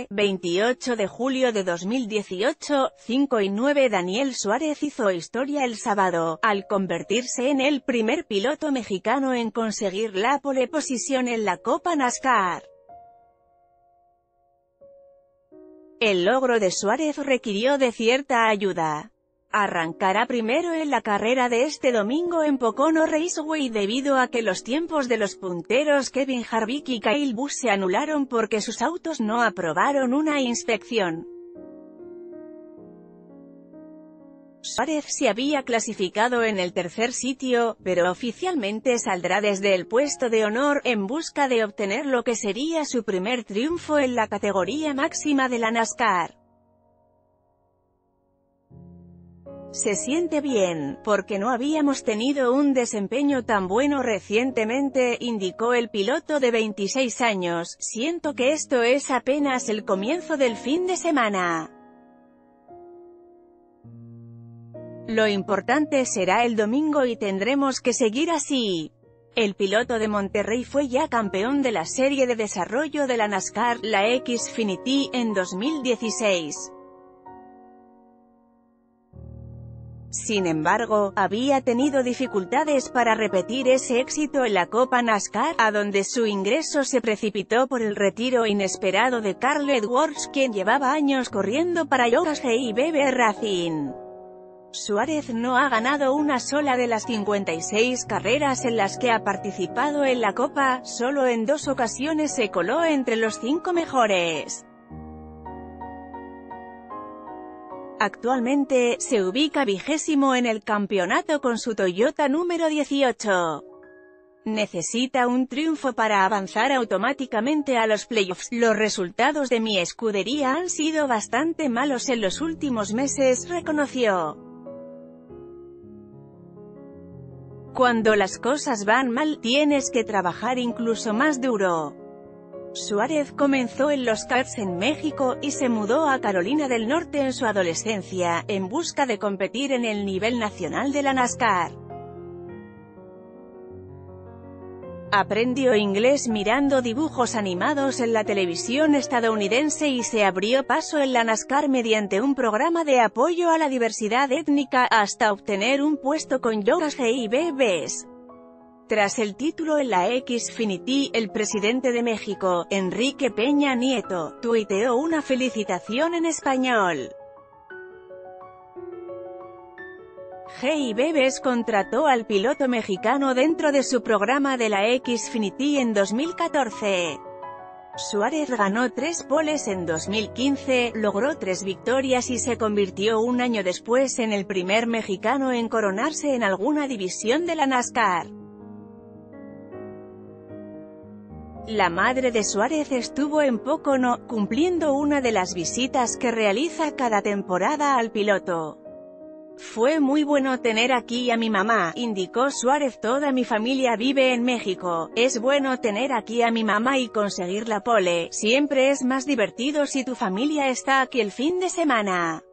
Chile, 28 de julio de 2018, 5:09. Daniel Suárez hizo historia el sábado, al convertirse en el primer piloto mexicano en conseguir la pole position en la Copa NASCAR. El logro de Suárez requirió de cierta ayuda. Arrancará primero en la carrera de este domingo en Pocono Raceway debido a que los tiempos de los punteros Kevin Harvick y Kyle Busch se anularon porque sus autos no aprobaron una inspección. Suárez se había clasificado en el tercer sitio, pero oficialmente saldrá desde el puesto de honor, en busca de obtener lo que sería su primer triunfo en la categoría máxima de la NASCAR. Se siente bien, porque no habíamos tenido un desempeño tan bueno recientemente, indicó el piloto de 26 años, siento que esto es apenas el comienzo del fin de semana. Lo importante será el domingo y tendremos que seguir así. El piloto de Monterrey fue ya campeón de la serie de desarrollo de la NASCAR, la Xfinity, en 2016. Sin embargo, había tenido dificultades para repetir ese éxito en la Copa NASCAR, a donde su ingreso se precipitó por el retiro inesperado de Carl Edwards, quien llevaba años corriendo para JBB Racing. Suárez no ha ganado una sola de las 56 carreras en las que ha participado en la Copa, solo en 2 ocasiones se coló entre los 5 mejores. Actualmente, se ubica 20º en el campeonato con su Toyota número 18. Necesita un triunfo para avanzar automáticamente a los playoffs. Los resultados de mi escudería han sido bastante malos en los últimos meses, reconoció. Cuando las cosas van mal, tienes que trabajar incluso más duro. Suárez comenzó en los karts en México, y se mudó a Carolina del Norte en su adolescencia, en busca de competir en el nivel nacional de la NASCAR. Aprendió inglés mirando dibujos animados en la televisión estadounidense y se abrió paso en la NASCAR mediante un programa de apoyo a la diversidad étnica, hasta obtener un puesto con JBB. Tras el título en la Xfinity, el presidente de México, Enrique Peña Nieto, tuiteó una felicitación en español. JBB contrató al piloto mexicano dentro de su programa de la Xfinity en 2014. Suárez ganó 3 poles en 2015, logró 3 victorias y se convirtió un año después en el primer mexicano en coronarse en alguna división de la NASCAR. La madre de Suárez estuvo en Pocono, cumpliendo una de las visitas que realiza cada temporada al piloto. Fue muy bueno tener aquí a mi mamá, indicó Suárez. Toda mi familia vive en México, es bueno tener aquí a mi mamá y conseguir la pole, siempre es más divertido si tu familia está aquí el fin de semana.